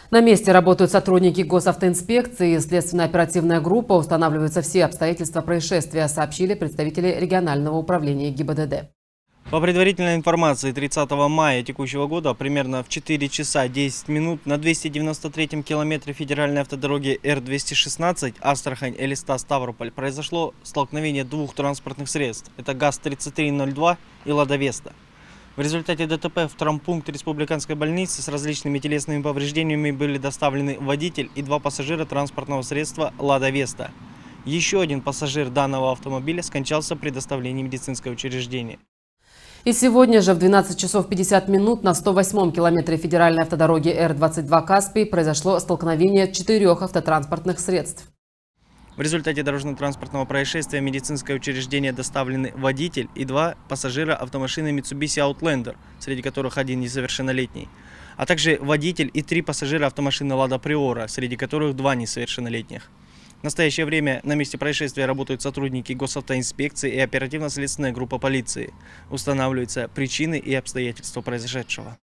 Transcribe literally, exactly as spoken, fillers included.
На месте работают сотрудники госавтоинспекции и следственно-оперативная группа. Устанавливаются все обстоятельства происшествия, сообщили представители регионального управления ГИБДД. По предварительной информации, тридцатого мая текущего года, примерно в четыре часа десять минут, на двести девяносто третьем километре федеральной автодороги Р двести шестнадцать Астрахань-Элиста-Ставрополь произошло столкновение двух транспортных средств. Это ГАЗ тридцать три ноль два и Лада Веста. В результате ДТП в травмпункт республиканской больницы с различными телесными повреждениями были доставлены водитель и два пассажира транспортного средства Лада Веста. Еще один пассажир данного автомобиля скончался при доставлении в медицинское учреждение. И сегодня же в двенадцать часов пятьдесят минут на сто восьмом километре федеральной автодороги Р двадцать два Каспий произошло столкновение четырех автотранспортных средств. В результате дорожно-транспортного происшествия в медицинское учреждение доставлены водитель и два пассажира автомашины Mitsubishi Outlander, среди которых один несовершеннолетний, а также водитель и три пассажира автомашины Lada Priora, среди которых два несовершеннолетних. В настоящее время на месте происшествия работают сотрудники госавтоинспекции и оперативно-следственная группа полиции. Устанавливаются причины и обстоятельства произошедшего.